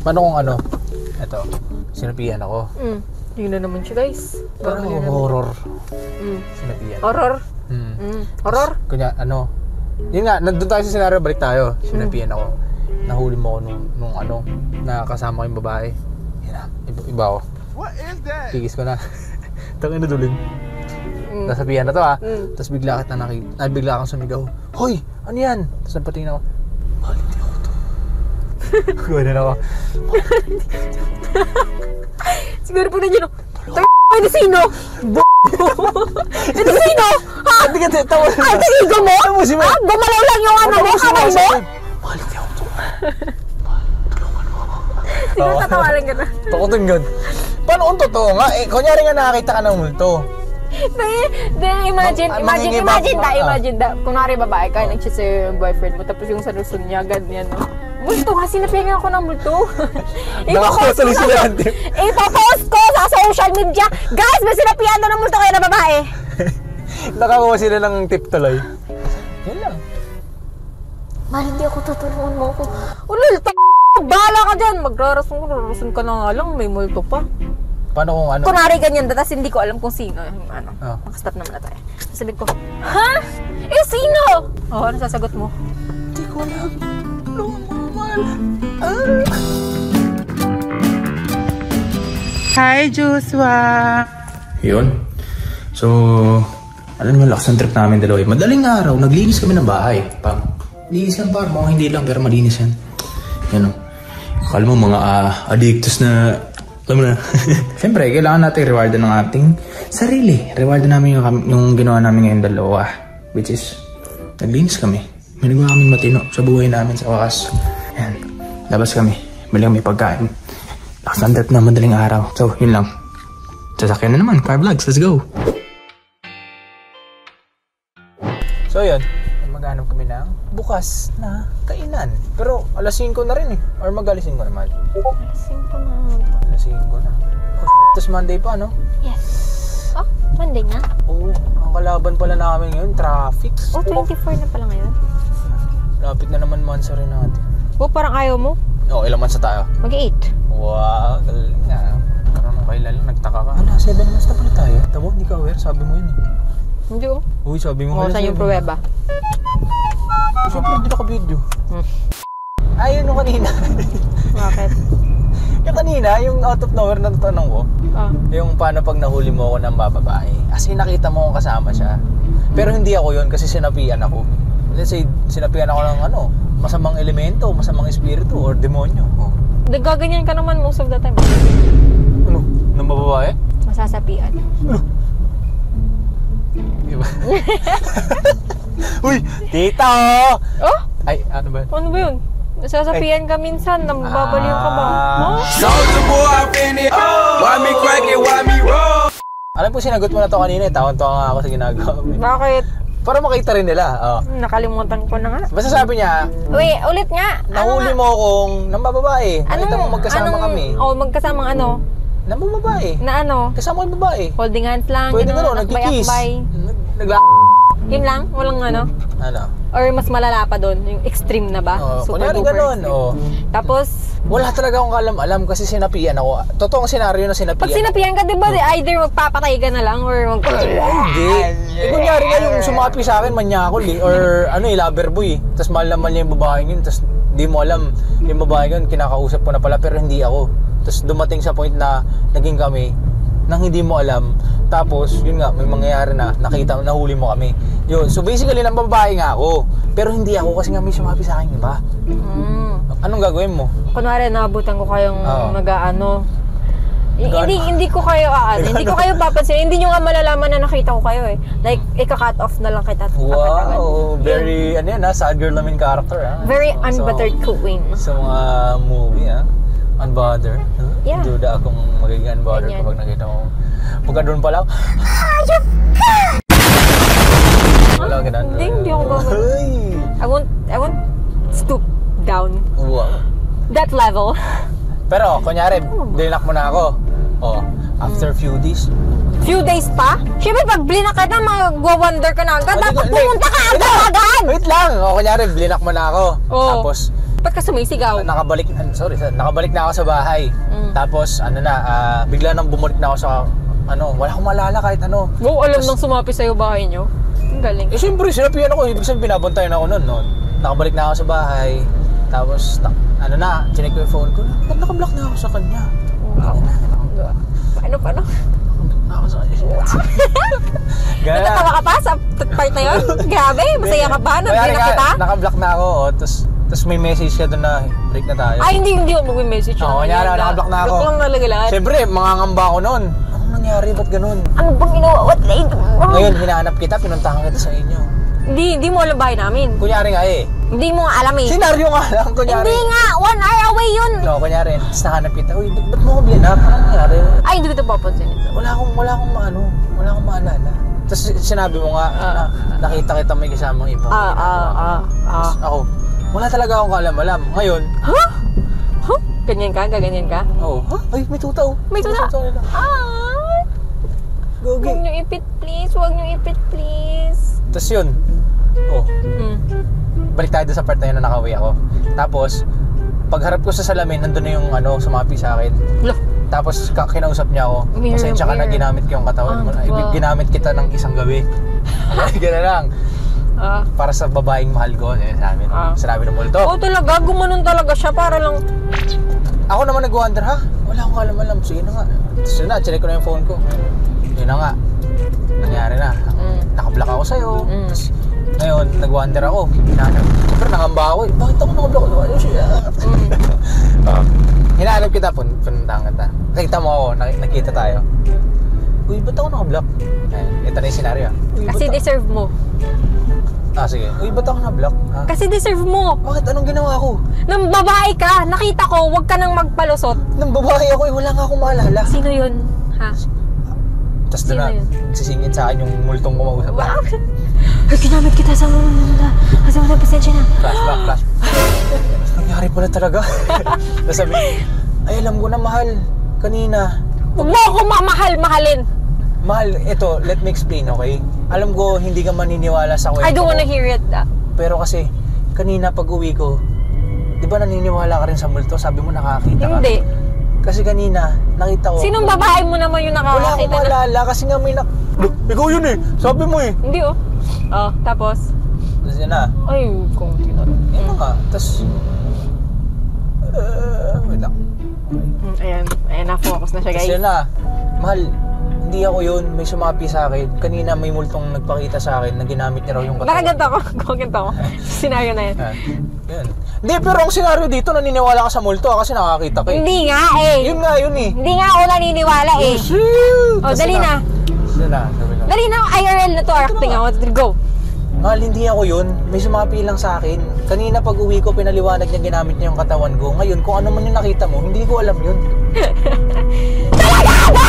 Paano kung ano? Ito, sinapian ako. Tingnan naman siya, guys. Parang horror. Sinapian. Horror? Horror? Kunya, ano? Yun nga, nandun tayo sa senaryo, balik tayo. Sinapian ako. Nahuli mo ako nung ano, nakasama ko yung babae. Yan na, iba ako. What is that? Tigis ko na. Tangin na duling. Nasabihan na to ha. Tapos bigla kita nakita. Bigla kang sumigaw. Hoy! Ano yan? Tapos napatingin ako. Mahal, hindi ako to. Gawin na ako. Siguro po na dyan. Ito sino? Ito sino? Ha? Hindi ka tawa. Ay, tinigo mo? Ha? Gumalaw lang yung ano mo? Kamay mo? Mahal, hindi ako to. Siguro tatawalan ka na. Pakutin gan. Paano kung totoo nga? Eh, kunyari nga nakakita ka ng multo. Imagine da. Kunwari babae ka, nag-cheat sa'yo yung boyfriend mo, tapos yung salusun niya, ganyan. Multo nga, sinapihan ako ng multo. Ipapost ko sa social media. Guys, may sinapihan daw ng multo kayo na babae. Nakakuha sila ng tip tuloy. Yan lang. Mahal, hindi ako tutulungan mo ako. Ulul, bahala ka dyan. Magrarason ka na nga lang, may multo pa. Paano kung ano? Kunwari ganyan, tapos hindi ko alam kung sino. Ano, makastop naman na tayo. Sabi ko, ha? Eh, sino? Ano sasagot mo? Hindi ko alam. Hi, Joshua! Yun. So, alam mo, lakas ng trip namin dalawa. Madaling araw, naglinis kami ng bahay. Linis yan par, mga hindi lang, pero malinis yan. Yan o. Akala mo mga addictus na, alam mo na. Siyempre, kailangan natin reward ng ating sarili. Reward namin yung ginawa namin ngayon dalawa. Which is, naglinis kami. May nagawa kami matino sa buhay namin sa wakas. Yan. Labas kami. Bili kami pagkain. Lakas ng trip na madaling araw. So, yun lang. Sasakyan na naman. Car Vlogs. Let's go! So, yun. Maghanap kami ng bukas na kainan. Pero, alas 5 na rin eh. Or mag-alas 5 naman. Alas 5 na. Alas 5 na. Tapos Monday pa, no? Yes. Oh, Monday na? Oo. Ang kalaban pala namin ngayon, traffic. Oh, 24 na pala ngayon. Lapit na naman months rin natin. Oh, parang ayaw mo? Oo, ilang months na tayo? Mag-8. Wow, galing nga. Karoon ng kailan lang, nagtaka ka. 7 months na pala tayo. Tamo, hindi ka aware, sabi mo yun eh. Hindi ko. Uy, sabi mo saan yung pruweba? Siyempre, hindi naka-video. Ayun yung kanina. Bakit? Yung kanina, yung out of nowhere na tanong ko. Yung paano pag nahuli mo ako ng bababae. Kasi nakita mo kung kasama siya. Pero hindi ako yun kasi sinapian ako. Let's say, sinapian ako ng masamang elemento, masamang espiritu, or demonyo. Nagaganyan ka naman most of the time. Ano? Nang bababae? Masasapian. Ano? Diba? Uy! Tita! Oh? Ay, ano ba? Ano ba yun? Nasasapian ka minsan, nababaliw ka ba? Alam po, sinagot mo na to kanina eh. Tawan-tawa nga ako sa ginagawa. Bakit? Para makita rin nila. Nakalimutan ko na nga. Basta sabi niya, wait, ulit nga. nahuli mo akong nang bababae. Nakita mo magkasama kami. Magkasamang ano? Nang babae. Na ano? Kasama ko yung babae. Holding hands lang. Pwede nga nagkikiss. Yun lang? Walang ano? Ano? Or mas malala pa doon? Yung extreme na ba? Kunyari ganun. Tapos? Wala talaga akong alam kasi sinapian ako. Totoong senaryo na sinapian. Pag sinapian ka, diba, either magpapatay ka na lang or hindi. Kunyari nga yung sumapi sa akin, manyakol eh. Or lover boy eh. Tapos mahal naman niya yung babaeng yun. Tapos di mo alam yung babaeng yun, kinakausap ko na pala pero hindi ako. Tapos dumating sa point na naging kami nang hindi mo alam. Tapos, yun nga, may mangyayari na nakita mo, nahuli mo kami. Yun. So basically, nang babae nga ako. Pero hindi ako kasi nga may sumapi sa akin, diba? Anong gagawin mo? Kunwari, naabutan ko kayong nag-ano. Hindi ko kayo hindi ko kayo papansin. Hindi nyo nga malalaman na nakita ko kayo eh. Like, ika-cut off na lang kita. Wow, very, sad girl namin character Very unbuttered queen. Sa mga movie unbothered. Yeah. Duda akong magiging unbothered kapag nakita mo. Pagka doon pa lang, wala ganun. Hindi ako gagawin. I won't stoop down. Wow. That level. Pero, kunyari, blinak mo na ako. After few days. Few days pa? Siyempre, pag blinak ka na, mag-wonder ka na agad. Dapat pumunta ka agad! Wait lang! Kunyari, blinak mo na ako. Tapos, Ba't ka sumisigaw? Nakabalik na ako sa bahay. Tapos, bigla nang bumalik na ako sa, wala akong maalala kahit ano. Wow, alam nang sumapi sa'yo bahay nyo? Ang galing. Eh, siyempre, sinapihan ako. Ibig sabihin, binabantayan ako nun, no? Nakabalik na ako sa bahay. Tapos, chinek ko yung phone ko. Nakablock na ako sa kanya. Paano? Ako sa kanya. Natatawa ka pa sa part na yun? Grabe, masaya ka ba? Nandiyan na kita? Nakablock na ako, tapos may message siya doon na break na tayo. Ay, hindi ako mag-message. Oo, kanyari, nakablock na ako. Block lang talaga lahat. Siyempre, mangangamba ako noon. Anong nangyari? Ba't ganun? Ano bang what? Ngayon, hinahanap kita, pinuntahan kita sa inyo. Hindi mo alam bahay namin. Kunyari nga eh. Hindi mo nga alam eh. Senaryo nga lang, kunyari. Hindi nga, 1 hour away yun. No, kunyari, tapos nahanap kita. Uy, ba't mo ko blinap? Anong nangyari? Ay, hindi ko ito papansin ito. Wala akong maalala. Tapos sinabi mo nga, nakita kita may kasamang iba. Tapos ako, wala talaga akong kaalam-alam. Ngayon, Ganyan ka? Oo. Ay, may tuta oh. May tuta? nila. Gogi. Huwag niyo ipit please. Tapos yun, balik tayo doon sa part na yun na nakauwi ako. Tapos, pagharap ko sa salamin, nandun na yung sumapi sa akin. Tapos kinausap niya ako. Pasensya ka na, ginamit ko yung katawan mo. Ginamit kita ng isang gabi. Gano'n lang. Para sa babaeng mahal ko, sinabi ng multo. Oo talaga, gumanon talaga siya para lang. Ako naman nag-wonder, wala akong alam. Sige na nga. Tapos yun na, check ko na yung phone ko. Yun na nga. Nangyari na. Nakablock ako sa'yo. Tapos ngayon, nag-wonder ako. Pero nangamba ako eh. Bakit ako nakablock? Ano siya? Hinahanap kita, puntahan kita. Nakita mo ako, nakita tayo. Uy, ba't ako nakablock? Ito na yung senaryo. Kasi deserve mo. Sige. Uy, ba't ako na-block? Kasi deserve mo. Bakit? Anong ginawa ko? Nang babae ka, nakita ko, huwag ka nang magpalusot. Nang babae ako, wala nga akong maalala. Sino yun? Tapos doon na, nagsisingin sa akin yung multong kumausap. Wow! Ginamit kita sa kasi mo na pasensya na. Flashback. Nangyari pala talaga. Tapos sabi, ay alam ko na mahal, kanina. Huwag mo ako mahalin. Mahal, ito, let me explain, okay? Alam ko, hindi ka maniniwala sa kwento I don't wanna hear it. Pero kasi, kanina pag uwi ko, di ba naniniwala ka rin sa multo? Sabi mo nakakita ka. Hindi. Kasi kanina, nakita ko. Sinong babae mo naman yung nakakita? Wala akong maalala kasi nga may ikaw yun eh, sabi mo eh. Hindi tapos? Tapos yun na. Ay, kung tinuro. Yun na nga, tapos... wait lang. Ayan, na-focus na siya guys. Tapos yun na, mahal, hindi ako yun, may sumapi sa akin. Kanina may multong nagpakita sa akin na ginamit niya raw yung katawan. Nakaganto ako. Senaryo na yan. Yun. Hindi, pero ang senaryo dito, naniniwala ka sa multo kasi nakakita ka eh. Hindi nga eh. Yun nga yun eh. Hindi nga ako naniniwala eh. Dali na. Dali na, IRL na to, acting ako. Go. Mahal, hindi ako yun. May sumapi lang sa akin. Kanina pag uwi ko, pinaliwanag niya ginamit niya yung katawan ko. Ngayon, kung ano man yung nakita mo, hindi ko alam yun. Talaga ba?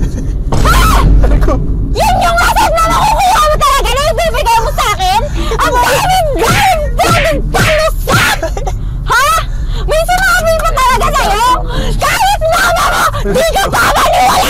Yan yung asas na makukuha mo talaga na ibibigay mo sa akin? Ang daming palusot! Ha? May sinabi pa talaga sa'yo? Kahit mama mo, di ka pa maniwala!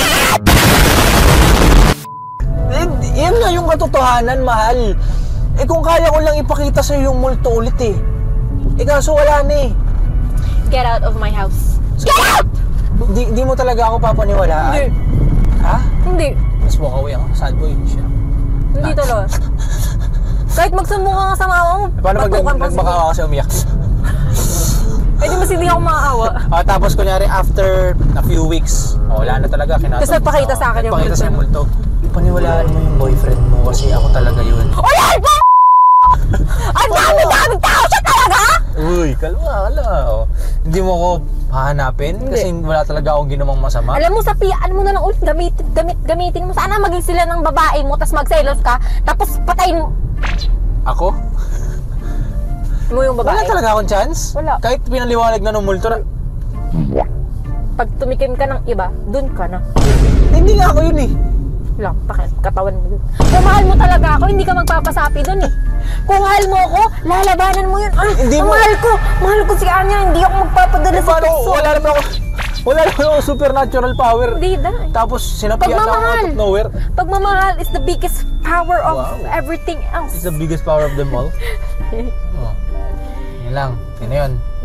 Yan nga yung katotohanan, mahal. Kung kaya ko lang ipakita sa'yo yung multo ulit eh. Kaso wala na eh. Get out of my house. Get out! Di mo talaga ako papaniwalaan? Hindi. Ha? Hindi. Mas walk away ako. Sad boy siya. Hindi talaga. Kahit magsumbong ka nga sa mama mo, paano pag nagmakawa kasi umiyak? Ay, di mas hindi ako makaawa. Tapos kunyari after a few weeks, wala na talaga. Tapos nagpakita sa akin yung multo. Nagpakita sa multo. Paniwalaan mo yung boyfriend mo kasi ako talaga yun. Wala ba? Ang dami-daming tao siya talaga? Uy, kalma. Hindi mo ako hahanapin kasi wala talaga akong ginawang masama. Alam mo, ano mo na lang ulit, gamitin mo. Sana maging sila ng babae mo, tapos magselos ka, tapos patayin mo. Ako? Mo yung babae? Wala talaga akong chance? Wala. Kahit pinaliwanag na ng multo na... Pag tumikim ka ng iba, dun ka na. Hindi nga ako yun eh. Lang, katawan mo yun. Kung mahal mo talaga ako, hindi ka magpapasapi dun eh. Kung mahal mo ako, lalabanan mo yun. Hindi mo. Mahal ko si Anya, hindi ako magpapadala sa puso. Wala naman ako supernatural power. Hindi da. Tapos sinapian ako out of nowhere. Pagmamahal is the biggest power of everything else. It's the biggest power of them all. Yun lang. Yun na yun.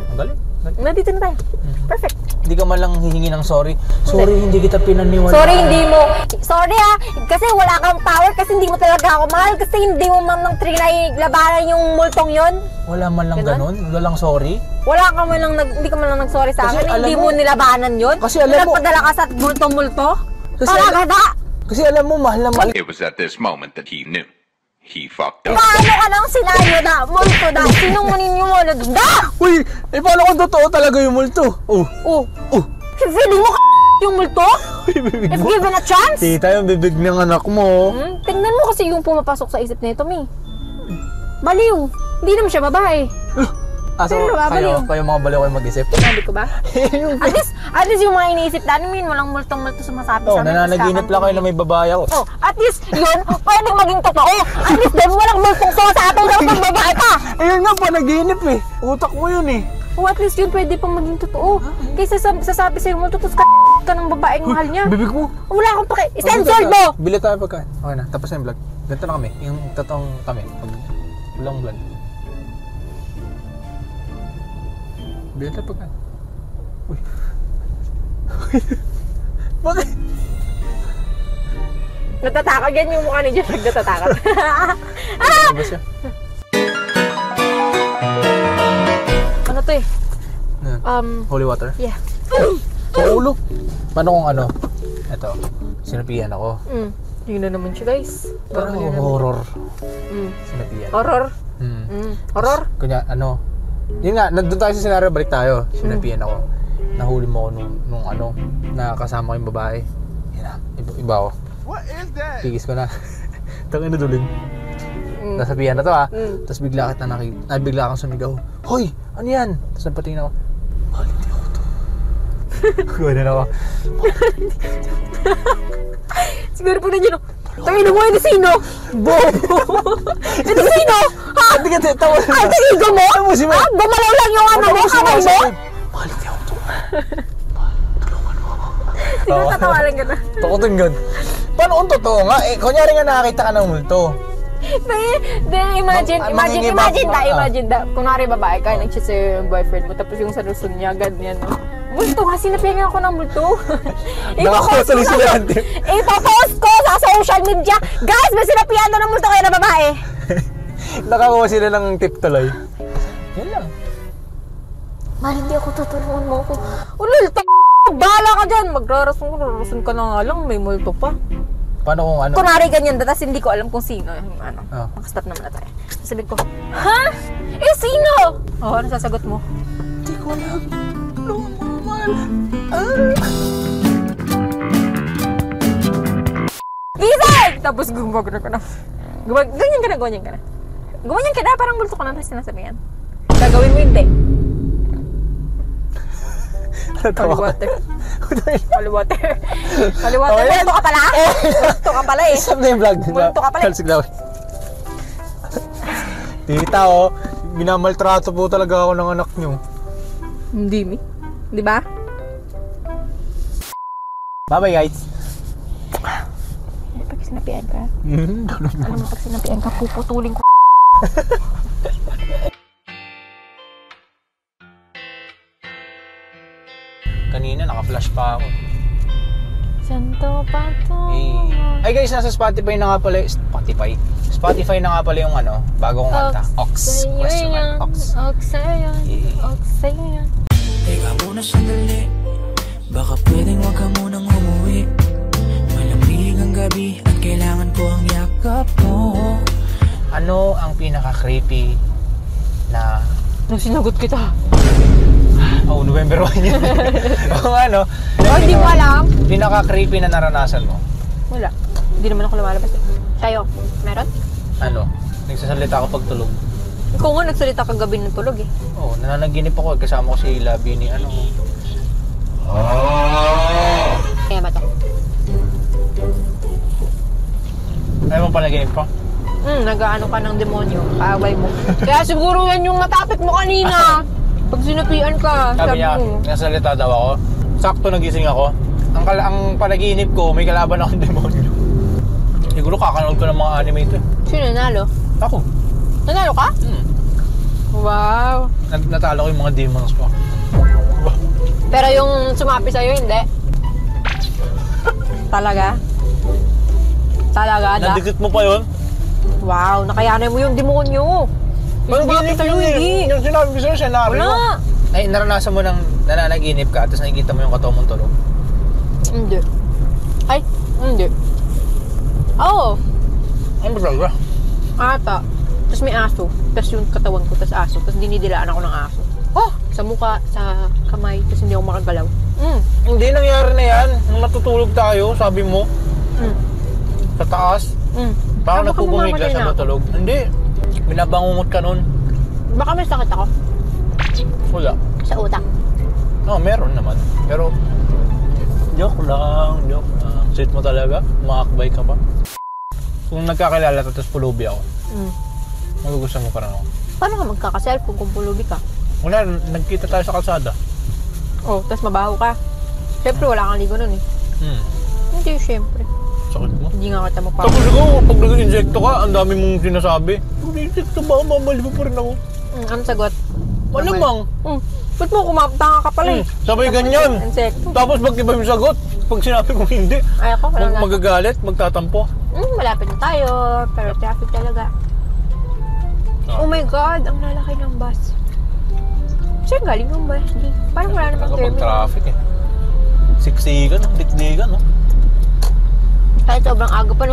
Ang galing. Nandito na tayo. Perfect. Hindi ka man lang hihingi ng sorry. Sorry, hindi kita pinaniwala. Sorry, hindi mo. Sorry ha, kasi wala kang power kasi hindi mo talaga ako mahal kasi hindi mo man ng trinay labanan yung multong yon. Wala man lang ganun? Walang sorry? Wala ka man lang, hindi ka man lang nag-sorry sa akin. Hindi mo nilabanan yon. Kasi alam mo. Nagpadala ka sa multo-multo. Kasi alam mo, mahal na mahal. It was at this moment that he knew. He fucked up. Paano ka nang sinayo na multo na? Sinong maniniwala doon? Uy! Paano kung totoo talaga yung multo? Feeling mo yung multo? If given a chance? Tita, yung bibig ng anak mo. Tingnan mo kasi yung pumapasok sa isip nito, Mi. Baliw. Hindi naman siya babae. So, kayo mga baliw kayo mag-isip? Sabi ko ba? at least yung mga iniisip namin, walang multong-multo sumasabi sa amin. Nananaginip lang kayo na may babae ako. At least yun, pwedeng maging totoo. At least din, walang multong sumasabi daw pag babae pa. Ayun nga, panaginip eh. Utak mo yun eh. At least yun, pwede pang maging totoo. Kaysa sasabi sa'yo, multo, tapos ka ng babaeng mahal niya. Bibig mo. Wala akong pake. Censored mo! Bili tayo pagkain. Okay na, tapos na yung vlog. Ganito na kami. Yung totoong kami. Walang vlog. Bili tayo pagkain. Uy. Bakit? Natatakag yan yung mukha ni Jeff. Natatakag. Ba siya? Ano to eh? Holy water? Yeah. Sa ulo. Paano kung ano? Ito. Sinapian ako. Yun na naman siya, guys. Parang horror. Sinapian. Horror? Horror? Kunya, ano? Yun nga, nandun tayo sa senaryo, balik tayo. Sinapian ako. Nahuli mo ako nung ano, nakasama ko yung babae. Yan na, iba ako. What is that? Tigis ko na. Tangin na dulin. Nasabihan na to Tapos bigla kang sumigaw. Hoy! Ano yan? Tapos napatingin ako. Mahal, hindi ako to. Gawin na ako. Siguro po na dyan. Tangin mo, ito sino? Bobo! Ito sino? Ha? Hindi ka tawa na. Ay, tagigo mo? Ha? Bumalaw lang yung ano mo, kamay mo? Mahal, hindi ako to. Tulungan mo ako. Siguro tatawalan ka na. Tukutin gan. Paano kung totoo nga? Kunyari nga nakakita ka ng multo. Imagine da. Kunwari babae ka, nag-chat sa'yo yung boyfriend mo, tapos yung sa Luzon niya, ganyan. Multo nga, sinapihan ako ng multo. Ipopost ko sa social media. Guys, may sinapihan na ng multo kayo na babae. Nakakuha sila ng tip tuloy. Yan lang. Mahal, hindi ako tutulungan mo ako. Ulul, bahala ka dyan. Magrarason ka na nga lang, may multo pa. Paano kung ano? Kunwari ganyan, tapos hindi ko alam kung sino. Ano, makastop naman na tayo. Sabihin ko, ha? Eh, sino? Ano sasagot mo? Hindi ko alam. Normal. Gisag! Tapos gumagano ka na. Ganyan ka na. Gumanyan ka na, parang multo ka na, tapos sinasabihan. Gagawin mo hindi. Kaliwater. Multo ka pala? Multo ka pala eh. Stop na yung vlog. Multo ka pala eh. Tita minamaltrato po talaga ako ng anak nyo. Hindi mi. Di ba? Bye-bye guys. Pag sinapian ka? Alam mo, pag sinapian ka, puputulin ko. Kanina naka-flash pa ako. Santo Pato. Ay guys, nasa Spotify na nga pala. Spotify na nga pala yung ano, bago kong kanta. Ox. Ox sa'yo yan. Teka muna sandali, baka pwedeng wag ka munang umuwi. Malamig ang gabi at kailangan ko ang yakap mo. Ano ang pinaka-creepy na... Nung sinagot kita. November 1 yun. O ano? Hindi mo alam. Pinaka-creepy na naranasan mo? Wala. Hindi naman ako lumalabas. Tayo, meron? Ano? Nagsasalita ako pag tulog. Ikaw nga nagsalita kagabi ng tulog eh. Oo, nananaginip ako. Kasama ko si Labi ni ano. Kaya ba to? Ayaw mo panaginip ko? Nag-ano ka ng demonyo. Kaaway mo. Kaya siguro yan yung natapit mo kanina. Pag sinapian ka, sabi niya, nasalita daw ako. Sakto nagising ako. Ang panaginip ko, may kalaban akong demonyo. Siguro kakanood ko ng mga anime ito. Sino nanalo? Ako. Nanalo ka? Wow. Natalo ko yung mga demons ko. Pero yung sumapi sa'yo, hindi. Talaga? Talaga? Nadikit mo pa yun? Wow, nakayanan mo yung demonyo. Yung sumapi sa'yo, hindi. Yung sinabi ko sa'yo, senaryo. Wala. Ay, naranasan mo nang nananaginip ka, tapos nakikita mo yung katawan mong tulog? Hindi. Ay, hindi. Oo. Ano ba talaga? Ata. Tapos may aso. Tapos yung katawan ko, tapos aso. Tapos dinidilaan ako ng aso. Oh! Sa mukha, sa kamay, tapos hindi ako makagalaw. Hindi, nangyari na yan. Nung natutulog tayo, sabi mo, sa taas. Parang nagpupumigla sa matulog. Hindi. Binabangungot ka nun. Baka may sakit ako. Wala. Sa utak. Oo, meron naman. Pero, joke lang. Sweet mo talaga. Umakakbay ka pa. Kung nagkakilala tapos pulubi ako, magugustuhan mo pa rin ako. Paano ka magkaka-cellphone kung pulubi ka? Wala, nagkita tayo sa kalsada. Oh, tapos mabaho ka. Siyempre, wala kang ligo nun eh. Hindi, siyempre. Sakit mo? Hindi nga kita Tapos ikaw, pag nag-injecto ka, ang dami mong sinasabi. Mag-injecto ba? Mamali pa rin ako. Ano sagot? Malamang. Ba't mo kumaptanga ka pala eh? Sabay ganyan. Insekto. Tapos mag-iba yung sagot. Pag sinabi kong hindi, Ay ako, wala na. magagalit, magtatampo. Malapit na tayo, pero traffic talaga. Oh my God, ang lalaki ng bus. Saan galing yung bus? Parang wala namang terminal. Traffic eh. Siksikan, dikdigan, no? Kahit sobrang aga pa, no?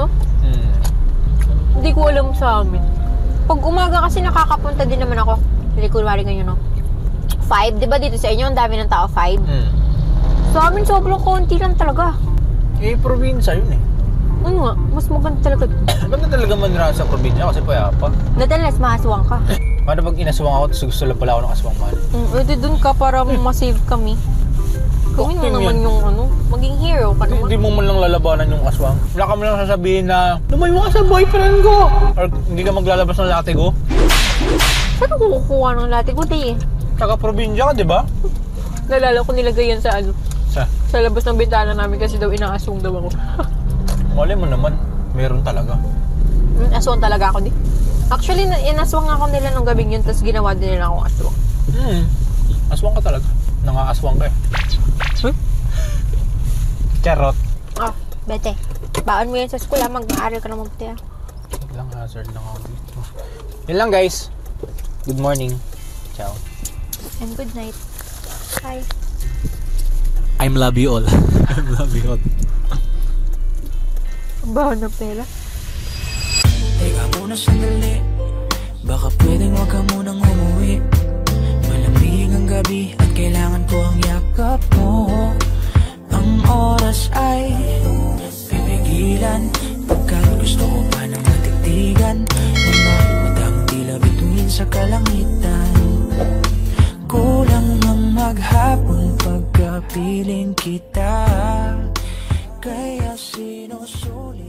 Hindi ko alam sa amin. Pag umaga kasi nakakapunta din naman ako. Hindi ko wari ganyan, no? 5, di ba dito sa inyo, ang dami ng tao, 5? Sa amin, sobrang konti lang talaga. Eh, probinsya yun eh. Ano nga, mas maganda talaga. Maganda talaga manira sa probinsya kasi payapa. Nadalas, mahaswang ka. Paano pag inaswang ako, tapos gusto lang pala ako ng aswang mahal? Pwede dun ka para masave kami. Gawin mo naman yung maging hero ka naman. Hindi mo man lang lalabanan yung aswang. Wala ka mo lang sasabihin na, lumayo ka sa boyfriend ko! Or hindi ka maglalabas ng latigo. Saan ako kukuha ng latigo, di eh? Saka probinsya ka, di ba? Nalala ko nilagay yan sa sa labas ng bintana namin kasi daw inaaswang daw ako. Mali mo naman, meron talaga. Aswang talaga ako, di? Actually, inaswang ako nila nung gabing yun, tapos ginawa din nila akong aswang. Aswang ka talaga. Nangaaswang ka eh. Charot. Bete. Baon mo yan sa school, mag-aaral ka naman pati. Ilang hazard lang ako dito. Yun lang guys. Good morning. Ciao. And good night. Bye. I'm love you all. I'm love you all. Baon ng pera. Teka muna sandali, baka pwedeng wag ka munang umuwi. Malamig ang gabi at kailangan ko ang yakap mo. Ang oras ay pipigilan, pagkat gusto ko pa ng matigtigan. Mga matang tila bituin sa kalangitan. Kulang ang maghapon pagkapiling kita, kaya sinusulit.